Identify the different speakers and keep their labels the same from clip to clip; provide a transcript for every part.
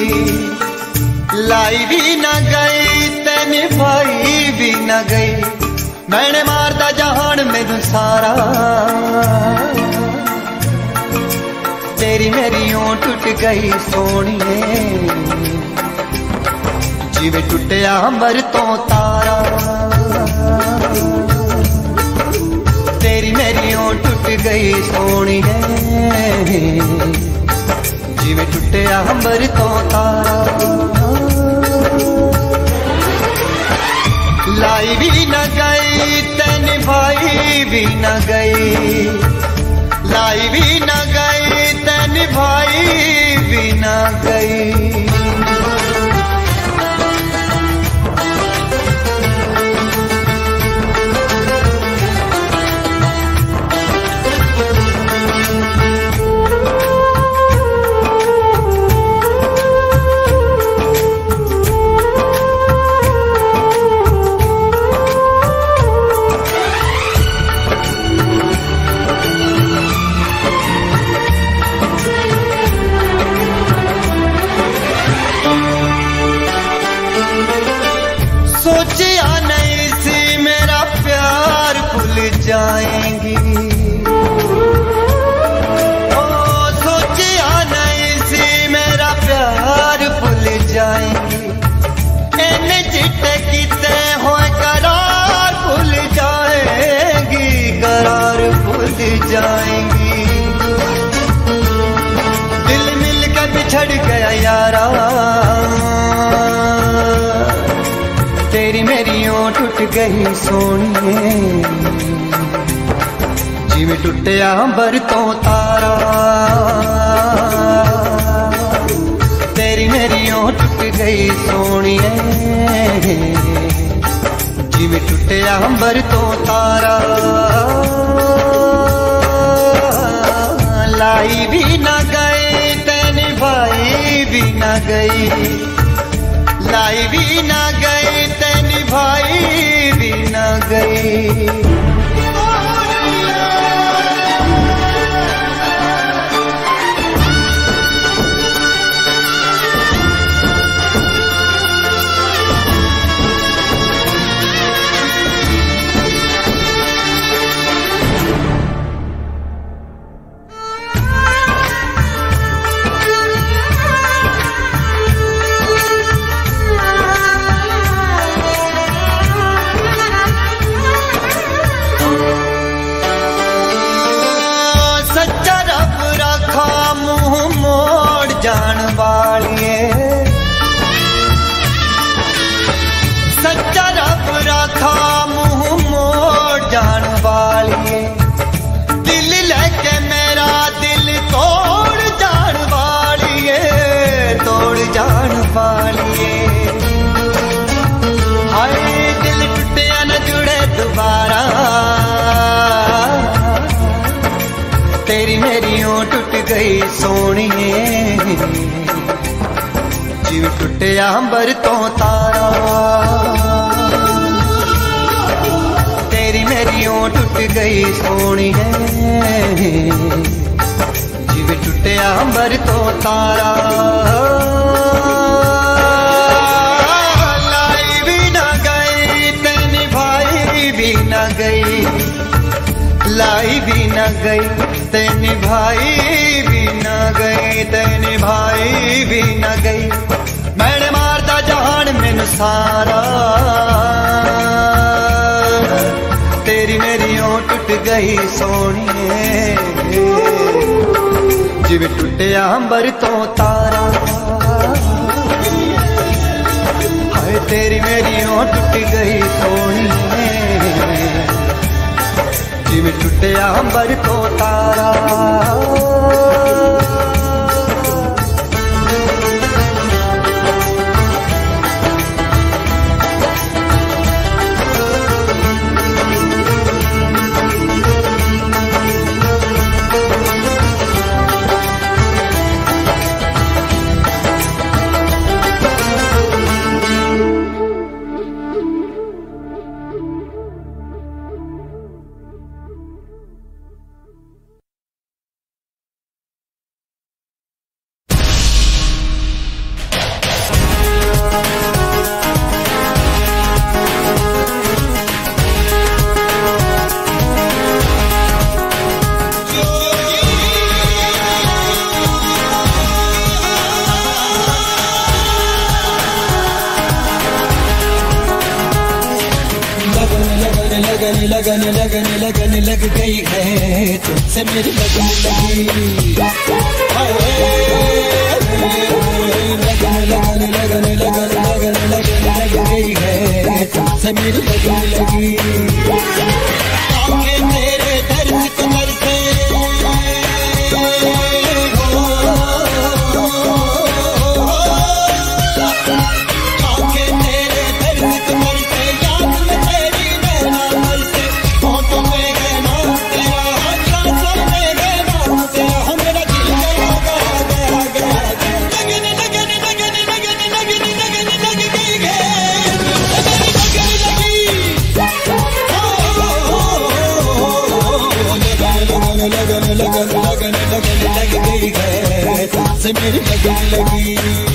Speaker 1: लाई भी न गई ते निभाई भी न गई। मैंने मारदा जहान मैनू सारा, तेरी मेरी यूं टूट गई सोनिए, जिवें टुटिया अंबर तो तारा। तेरी मेरी यूं टूट गई सोनिए, जिवें टुटिया अंबर तो तारा। लाई भी न गई ते निभाई भी न गई, लाई भी न गई ते निभाई भी न गई। सोचिया नहीं सी मेरा प्यार भूल जाएंगी, ओ सोचिया नहीं सी मेरा प्यार भूल जाएंगी। इन्हें चिट्टे किते होए करार भूल जाएंगी, करार भूल जाएंगी। दिल मिल के बिछड़ गया यारा, तेरी मेरी यूं टूट गई सोनिए, जिवें टुटिया अंबर तो तारा। तेरी मेरी यूं टूट गई सोनिए, जिवें टुटिया अंबर तो तारा। लाई भी न गई ते निभाई भी न गई, लाई भी न गई ते निभाई भी न गई। जान वालिए सच्चा रब रखा मुंह मोड़ जान वालिए, दिल लेके मेरा दिल तोड़ जान वालिए, तोड़ जान वालिए। हाय दिल टूटिया न जुड़े दोबारा, तेरी मेरी यूं टूट गई सोनिए, जिवें टुटिया अंबर तो तारा। तेरी मेरी यूं टूट गई सोनिए, जिवें टुटिया अंबर तो तारा। लाई भी न गई ते निभाई भी न गई, लाई भी न गई ते निभाई भी न गई, ते निभाई भी न गई। मैंने मारदा जहान मैनू सारा, तेरी मेरी यूं टूट गई सोनिए, जिवें टुटिया अंबर तो तारा। हाय तेरी मेरी यूं टूट गई सोनिए, जिवें टुटिया अंबर तो तारा। लगन लग गई है, तुमसे मेरी लगन लगी। लगन लग गई है, तुमसे मेरी लगन लगी। आंखें तेरे दर्द कमर से लगन लग गई है, तुमसे मेरी लगन लगी।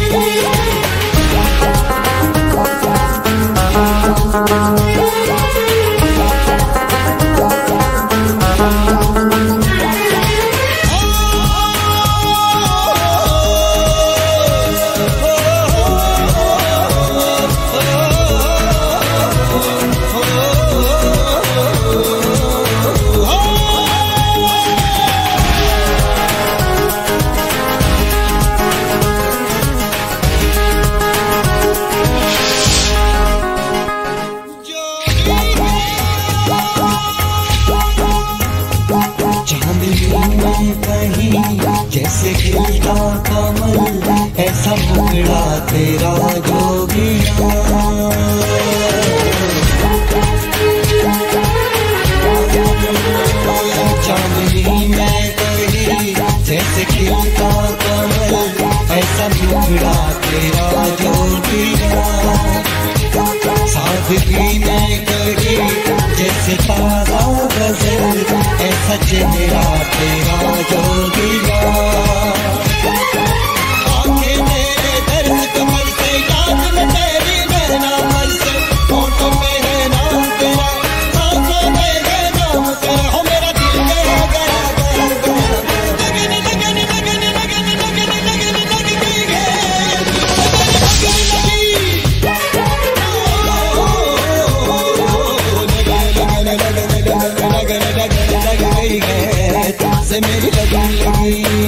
Speaker 1: जैसे खिलता कमल ऐसा मुखड़ा तेरा जोगिया, चांदनी मैं कही जैसे खिलता कमल ऐसा मुखड़ा तेरा जोगिया। सादगी मैं कही जैसे ताजा गजल ऐसा चेहरा तेरा जोगिया। आंखें मेरे दर्द कमर से, याद में तेरी नैना मर से, फोटो में है नाम तेरा, सांसों में है नाम तेरा, हो मेरा दिल गया गया गया गया। लगन लग गई है, लगन लग गई है, तुमसे मेरी लगन लगी।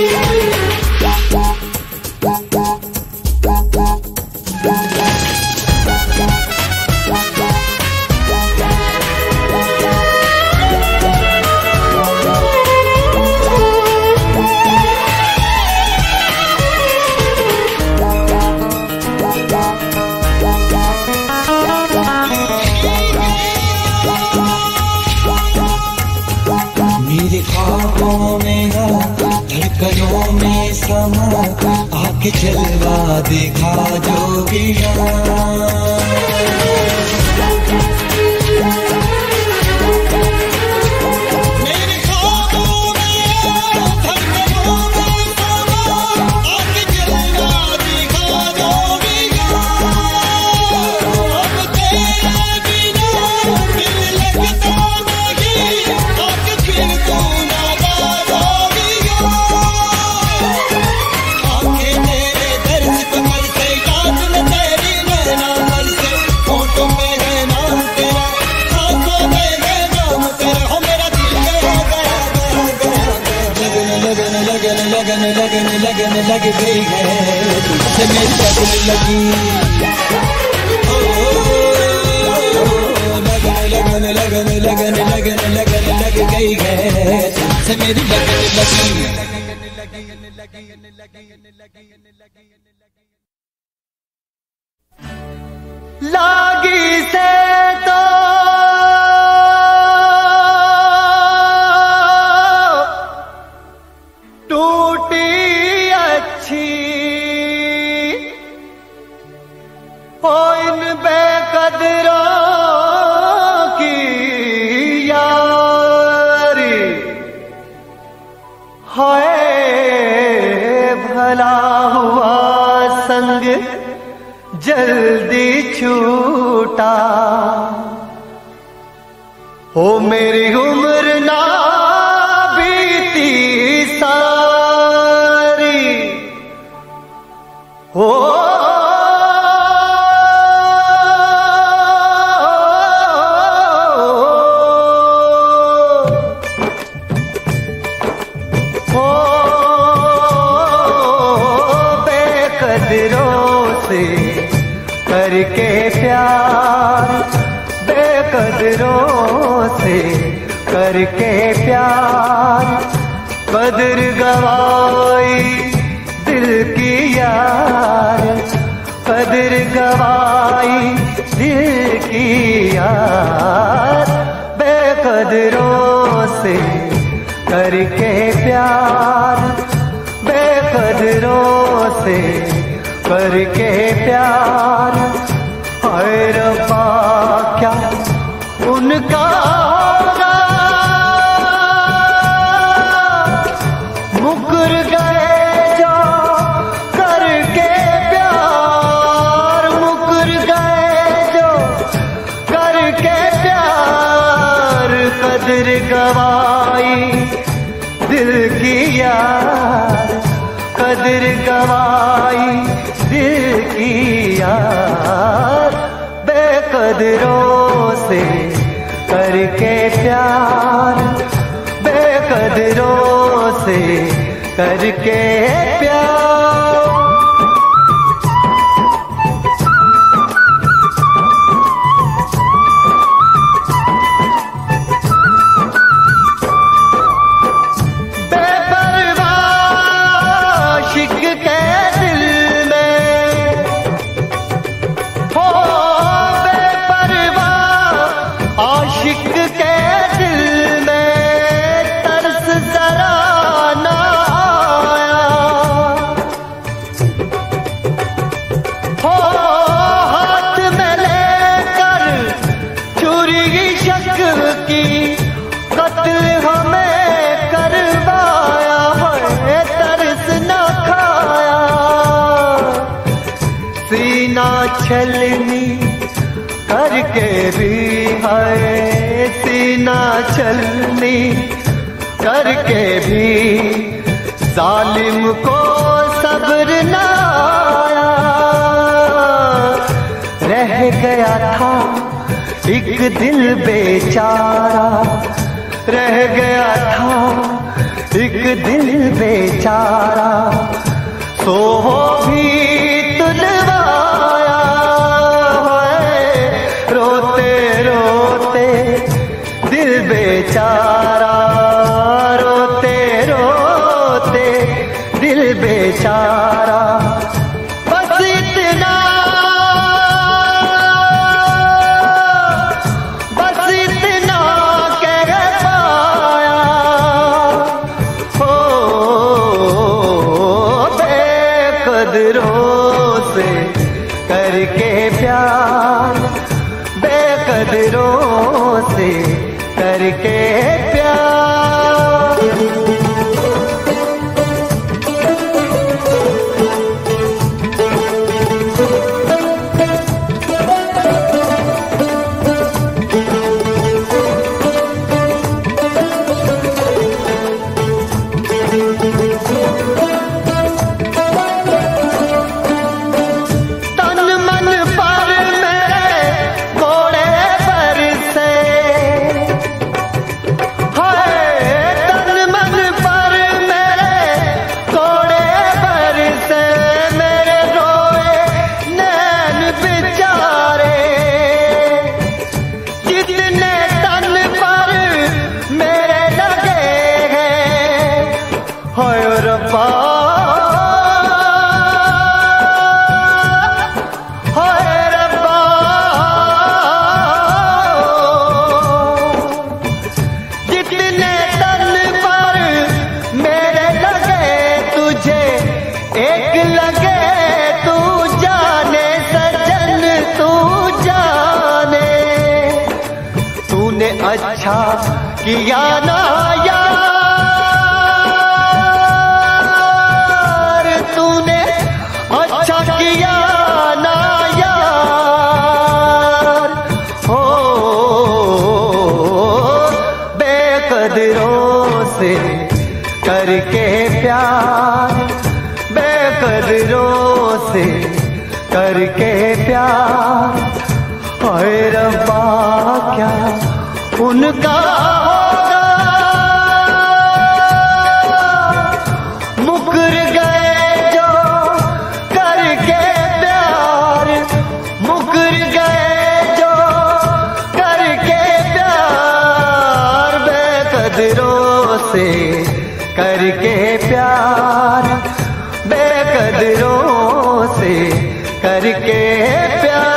Speaker 1: मेरे ख्वाबों में ना धड़कनों में समा आके जलवा देखा जोगिया। मेरे ख्वाबों में धड़कनों में समा आके जलवा देखा जोगिया। अब तेरे बिना दिल लगता नहीं, आके फिर तू ना जोगिया। आंखें तेरे दर्द कमर से, याद में तेरी नैना मर से, फोटो में है नाम तेरा, सांसों में है नाम तेरा, हो मेरा दिल गया गया गया गया। लगन लग गई है, तुझसे मेरी लगन लगी। लगन लग गई है, तुझसे मेरी लगन लगी। लागी से तो टूटी अच्छी, हो इन बेकदरों की यारी, हाय भला हुआ संग जल्दी छूटा। हो मेरी उम्र ना बीती सारी, हो से करके प्यार, बेकदरों से करके प्यार, कदर गवाई दिल की यार, कदर गवाई दिल की यार, बेकदरों से करके प्यार, बेकदरों से करके प्यार। हाय रब्बा क्या उनका होगा, मुकर गए जो करके प्यार, मुकर गए जो करके प्यार, कदर गवाई दिल की यार, कदर गवाई दिल की यार, बेकदरों से करके प्यार, बेकदरों से करके प्यार। छलनी करके भी है, सीना छलनी करके भी जालिम को सब्र न आया, रह गया था एक दिल बेचारा, रह गया था एक दिल बेचारा, सो वो भी तुलवाया, रोते रोते दिल बेचारा, रोते रोते दिल बेचारा, बस इतना, बस इतना कह पाया, हो बेकदरों से करके प्यार, बेकदरों से करके प्यार। अच्छा किया ना यार, तूने अच्छा किया ना यार, हो बेकदरों से करके प्यार, बेकदरों से करके प्यार। हाय रब्बा क्या उनका होगा, मुकर गए जो करके प्यार। बेकदरों से करके प्यार।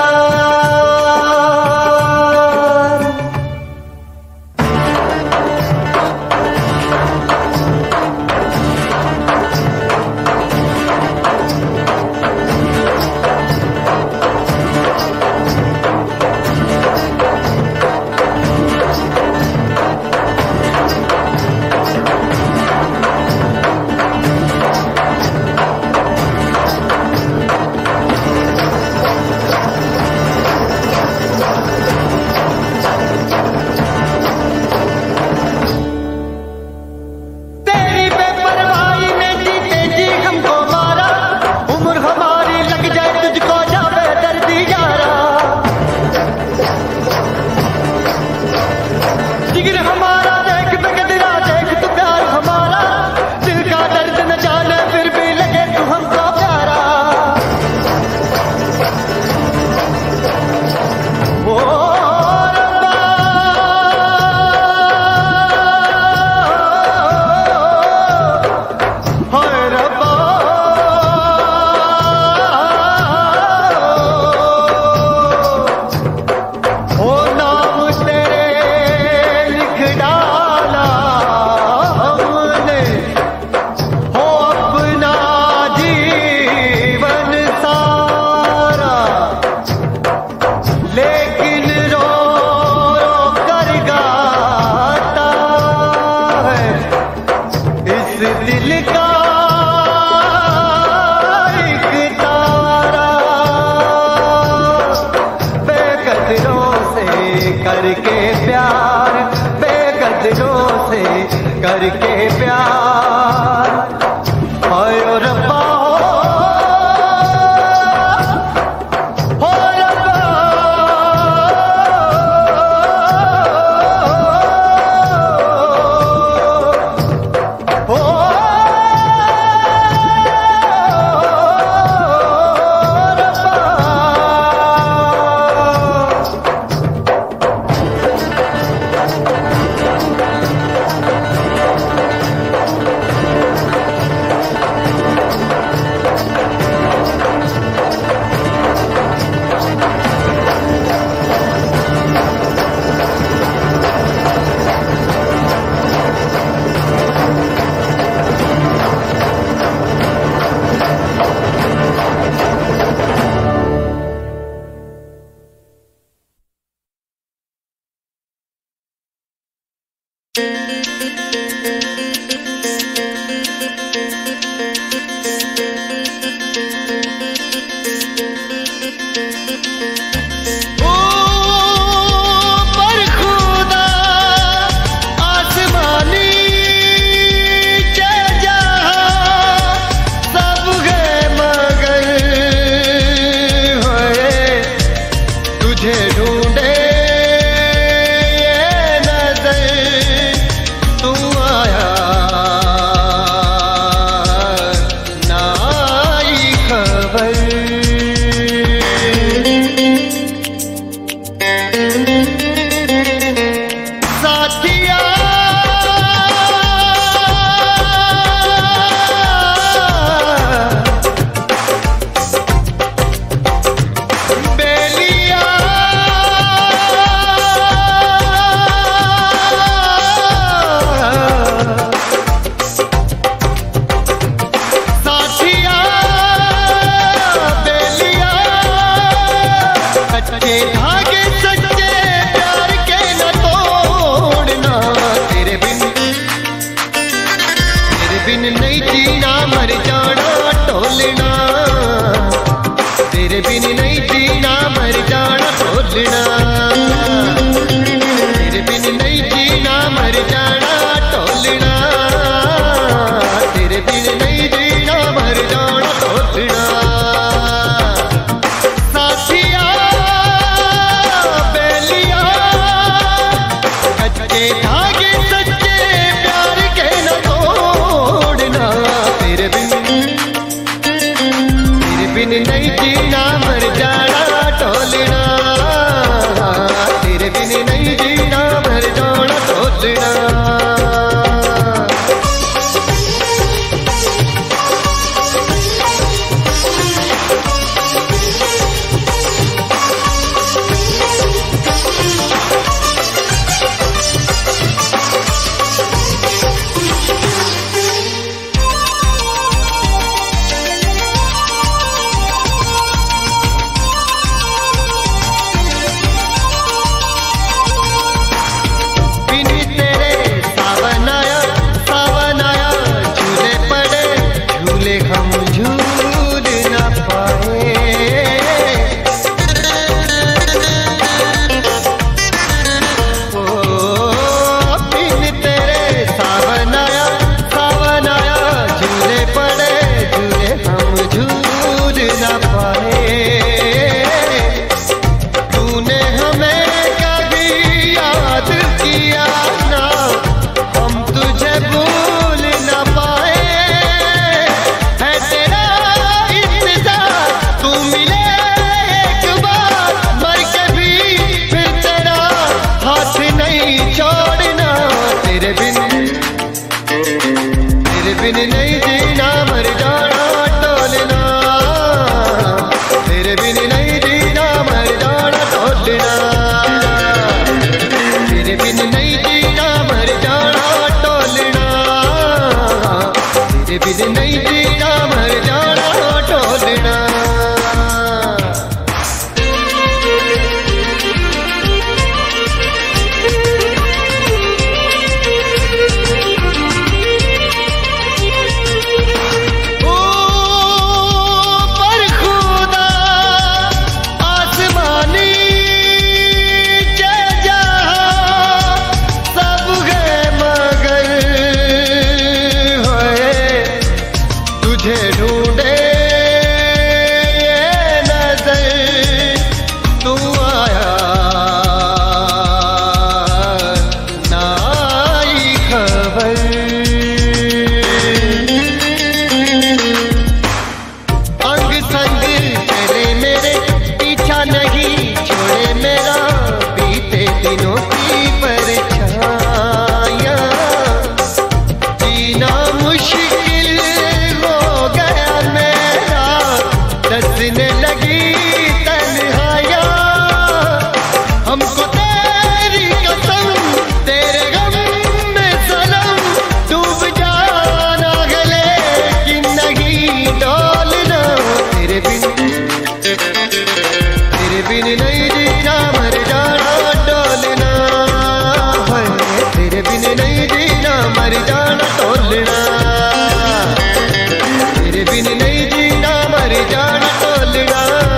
Speaker 1: करके प्यार, बेकदरों से करके प्यार। हाय ओ रब्बा तेरे बिन नहीं जीना मर जाना टोलना। ढूंढे ये नजर तू आया ना आई खबर। अंग संग चले मेरे पीछा नहीं छोड़े मेरा बीते दिनों की परछाइयां। जीना मुश्किल दसने लगी तन्हाइयां। हमको तेरी कसम तेरे गम में सनम डूब जाना गले कि नहीं डोलना। तेरे बिन नहीं जीना मर जाना डोलना। तेरे बिन नहीं जीना मर जाना डोलना। तेरे बिन नहीं जीना मर जाना टोलना।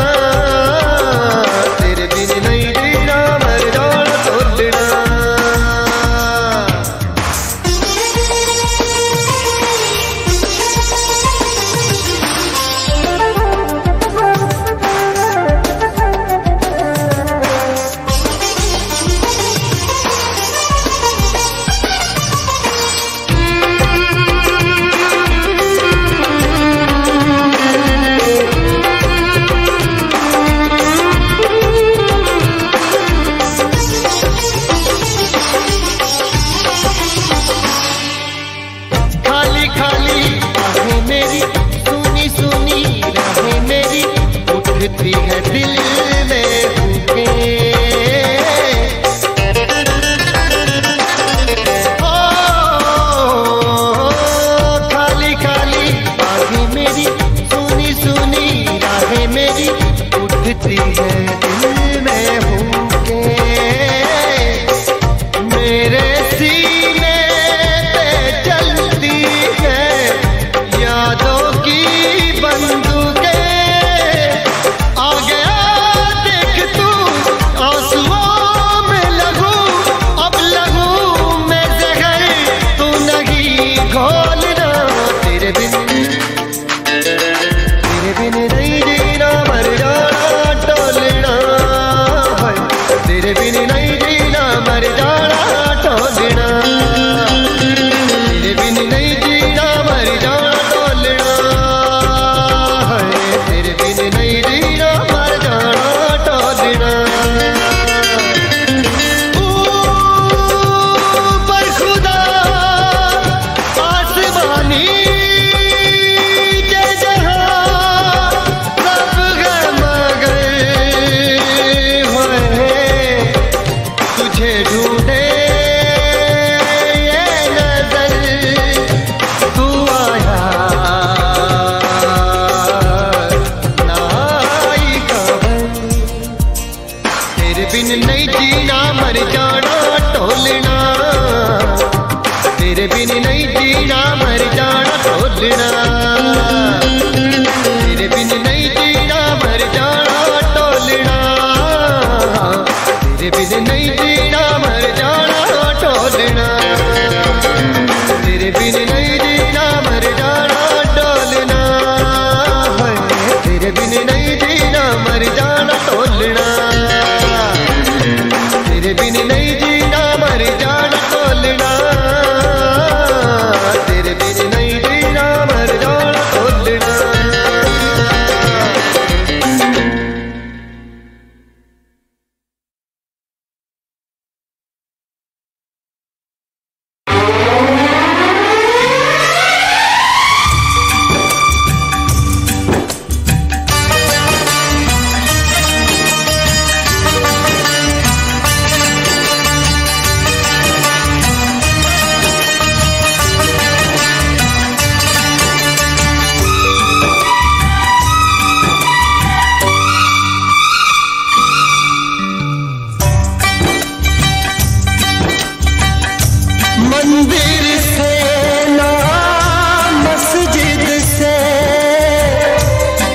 Speaker 1: तेरे बिन नहीं जीना मर जाना टोलना। उठती है दिल में फूके। खाली खाली बातें मेरी सुनी सुनी राहें मेरी उठती है दिल में फूके। मेरे सीने पे चलती है यादों की बंदूकें। तेरे बिन नहीं जीना मर जाना टोलना। तेरे बिन नहीं जीना मर जाना टोलना। तेरे बिन नहीं जीना मर जाना टोलना। तेरे बिन नहीं जीना मर जाना टोलना। पर खुदा आसमानी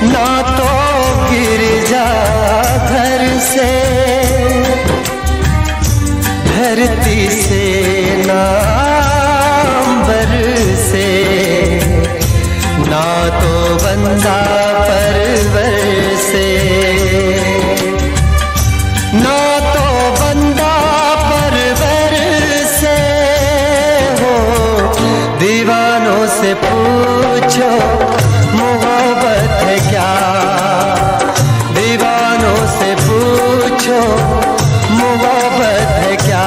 Speaker 1: ना तो गिर जा घर से, धरती से ना अंबर से, ना तो बंदा परवर से, ना तो बंदा परवर से हो। दीवानों से पूछो मोहब्बत है क्या, दीवानों से पूछो मोहब्बत है क्या।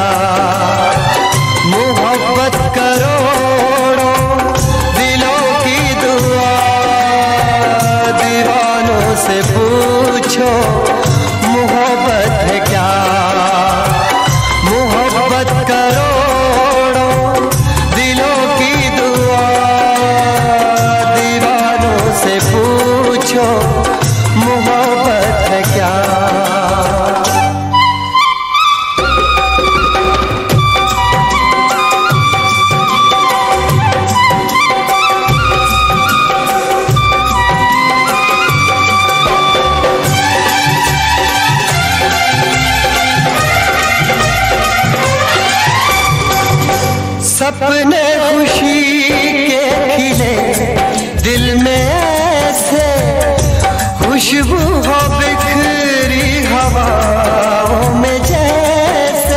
Speaker 1: मोहब्बत करोड़ों दिलों की दुआ, दीवानों से पूछो मोहब्बत है क्या। मोहब्बत करोड़ों दिलों की दुआ, दीवानों से पूछो मोहब्बत है क्या। सपने खुशी के खिले दिल में ऐसे, खुशबू हो बिखरी हवाओं में जैसे।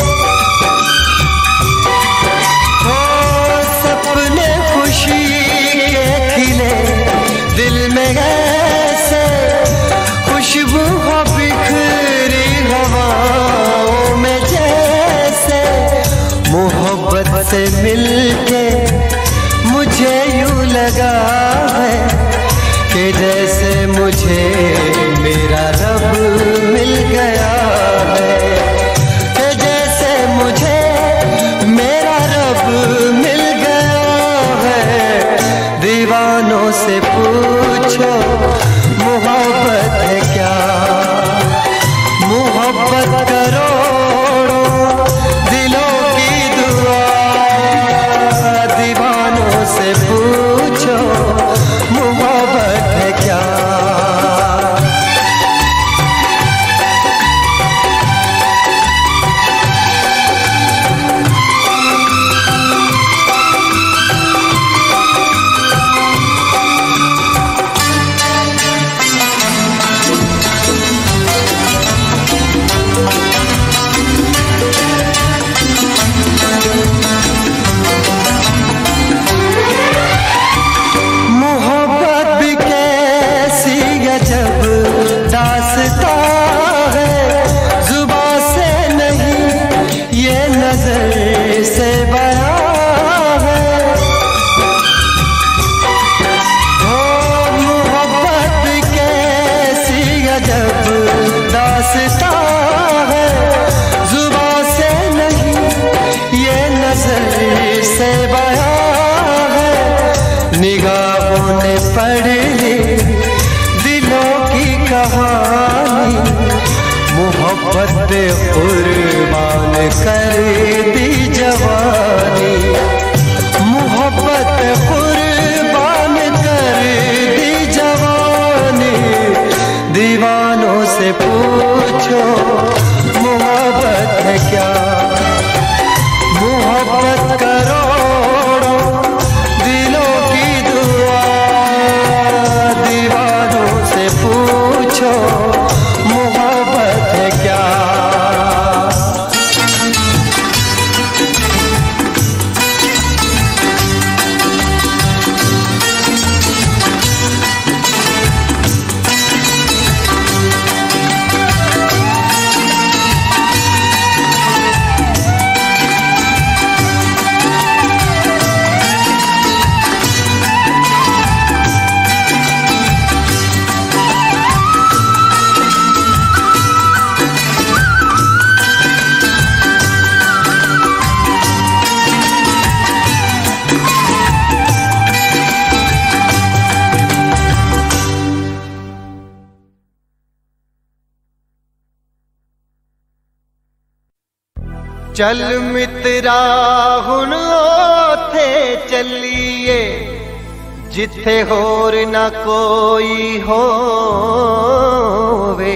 Speaker 1: हो सपने खुशी के खिले दिल में ऐसे, खुशबू हो बिखरी हवाओं में जैसे। मोहब्बत से मिलके मुझे यूं लगा है कि जैसे मुझे मेरा रब मिल गया है, कि जैसे मुझे मेरा रब मिल गया है। दीवानों से पूछो मोहब्बत है क्या। मोहब्बत करोड़ों दिलों की दुआ, दीवानों से पूछो मोहब्बत है क्या। निगाहों ने पढ़ ली दिलों की कहानी, मोहब्बत पे कुर्बान कर दी जवानी। मोहब्बत पे कुर्बान कर दी जवानी। दीवानों से पूछो मोहब्बत है क्या। मोहब्बत करोड़ों दिलों की दुआ, दीवानों से पूछो मोहब्बत है क्या। चल मित्रा हुण ओथे चलिए, जिथे होर ना कोई होवे,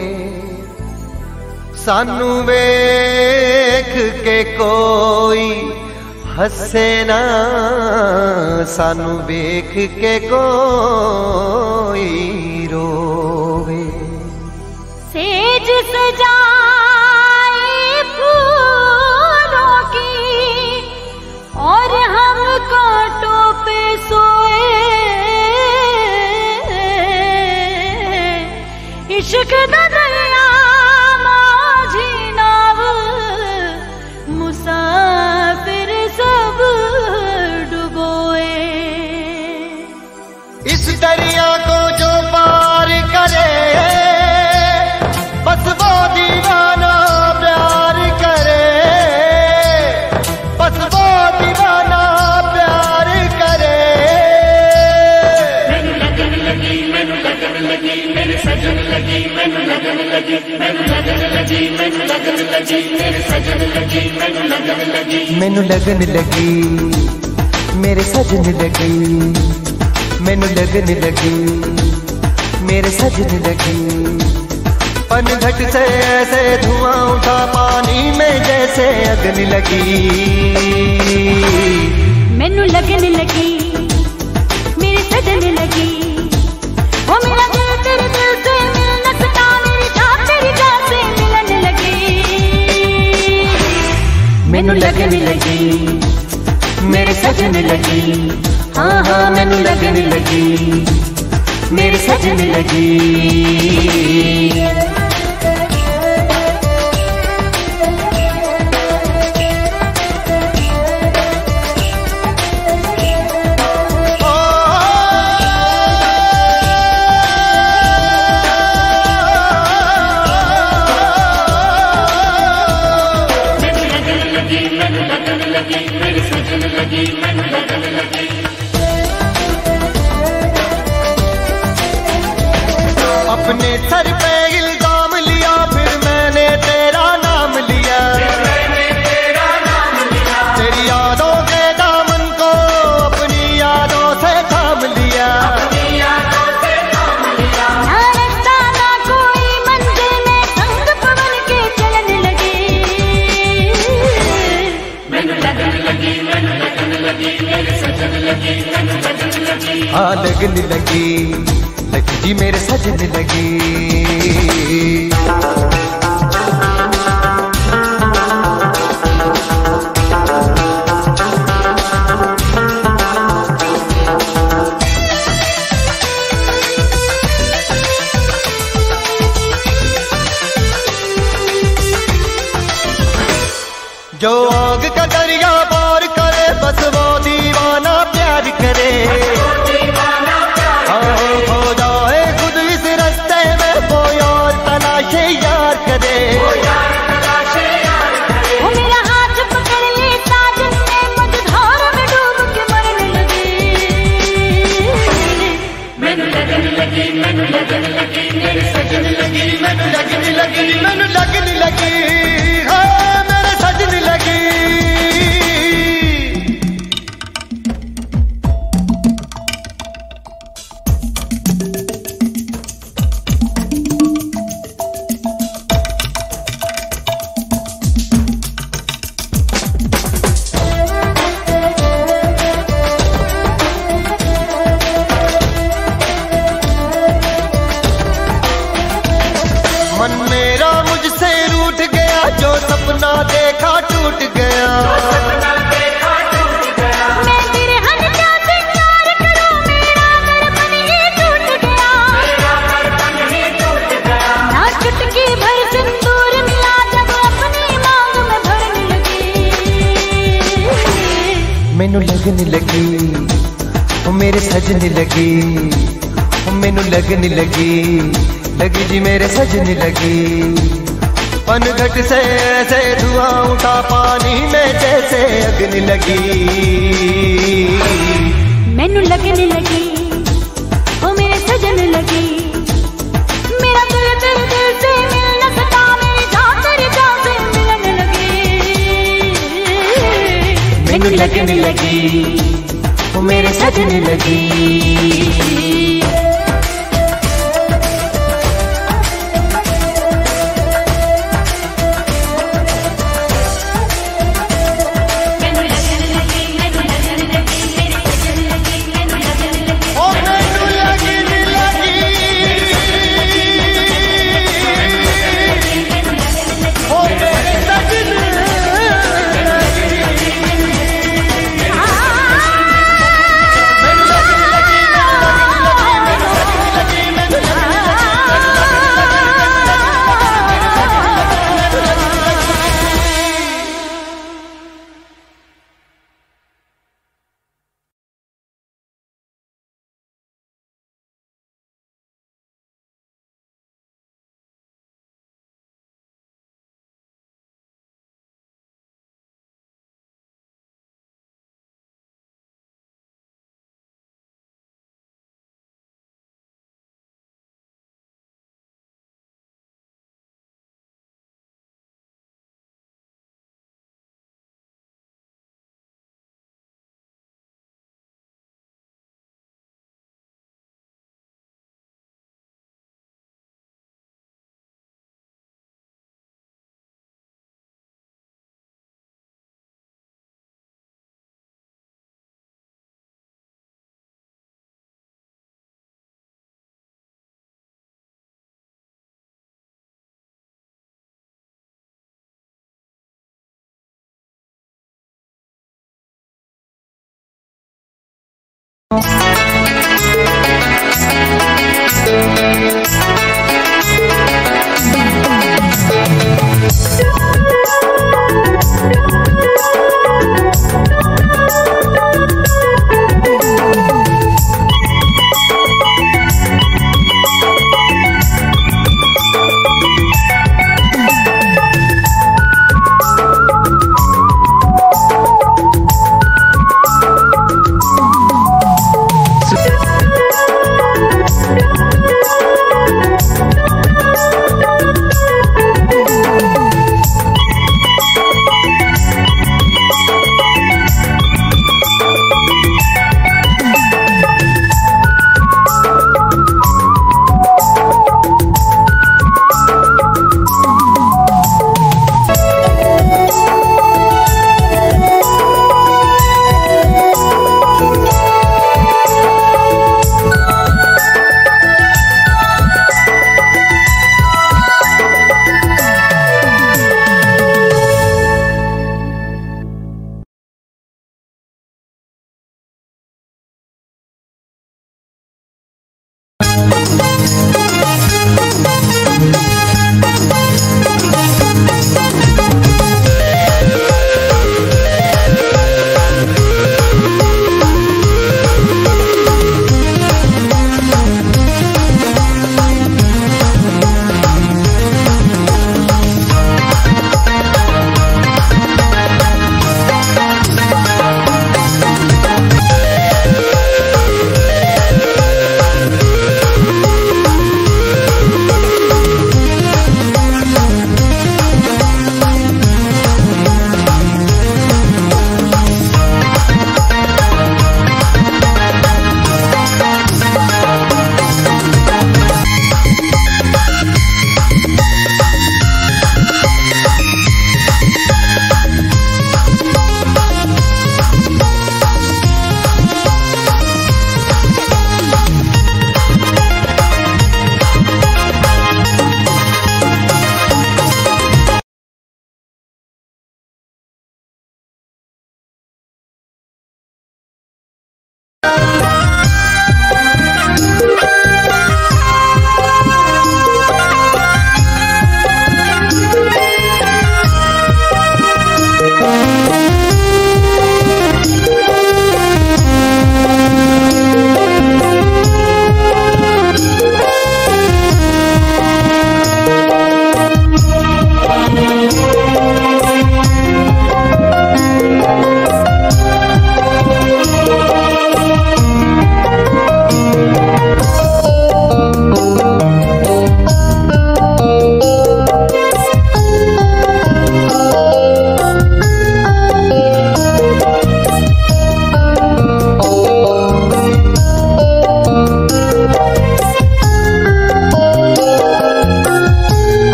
Speaker 1: सानू वेख के कोई हसे ना, सानू वेख के कोई रोवे।
Speaker 2: सेज सजाए फूलों की और हम कांटों पे सोए, इश्क दा दरिया माझी नाव, मुसाफिर सब डुबोए।
Speaker 1: इस दरिया को जो पार करे, बस वो दीवाना प्यार करे, बस वो दीवाना प्यार करे।
Speaker 3: मैनू लगन लगी, मैनू लगन लगी, मेरे सजन लगी, मैनू लगन लगी, मैनू लगन लगी, मैनू लगन लगी, मेरे सजन लगी, मैनू लगन लगी।
Speaker 1: मैनू लगन लगी, मेरे सजन लगी, मैनू लगन लगी, मेरे सजन लगी। पनघट से ऐसे धुआं उठा पानी में जैसे अग्नि लगी।
Speaker 2: मैनू लगन लगी, मेरे सजन लगी, वो मेरा दिल तेरे दिल से मिल न सका, मेरी जान तेरी जान से मिलन लगी। मैनू लगन लगी,
Speaker 1: मेरे सजन लगी,
Speaker 2: हाँ हाँ मैनू लगन लगी,
Speaker 1: मेरे सजन लगी। अपने सर पे इल्जाम लिया, फिर मैंने तेरा नाम लिया, तेरी यादों के दामन को अपनी यादों से थाम लिया।
Speaker 2: ना रास्ता ना कोई मंजिल में संग पवन के चलन लगे।
Speaker 3: मैनू लगन लगी, मैनू लगन लगी, मेरे सजन लगी, मैनू लगन लगी।
Speaker 1: हाँ लगन लगी, लगी जी मेरे सजन लगी। जो आग का दरिया पार करे, बस वो दीवाना प्यार करे। हो जाए खुद इस रास्ते में, वो यार तलाशे यार करे।
Speaker 2: वो मेरा हाथ पकड़ ले साजन में, मझधार में डूब के मरने लगे।
Speaker 3: मैनू लगन लगी, मैनू लगन लगी, मेरे सजन लगी, मैनू लगन लगी,
Speaker 1: मैनू लगन लगी, हाँ मेरे सजन लगी। मन मेरा मुझसे रूठ गया, जो सपना देखा टूट गया।
Speaker 2: मैं तेरे हर प्यार से प्यार करूं, मेरा दर्पण ही टूट गया। ना चुटकी भर सिंदूर मिला, जब अपनी मांग में भरने लगी।
Speaker 1: मैनू लगन लगी, वो मेरे सजन लगी, वो मैनू लगन लगी, लगी जी मेरे सजन लगी। पनघट से ऐसे धुआं उठा पानी में जैसे अग्नि लगी।
Speaker 2: मैनू लगन लगी, वो मेरे सजन लगी, मेरा दिल तेरे दिल से मिल न सका, मेरी जान तेरी जान से मिलन लगी।
Speaker 1: मैनू लगन लगी, वो मेरे सजन
Speaker 2: लगने लगी।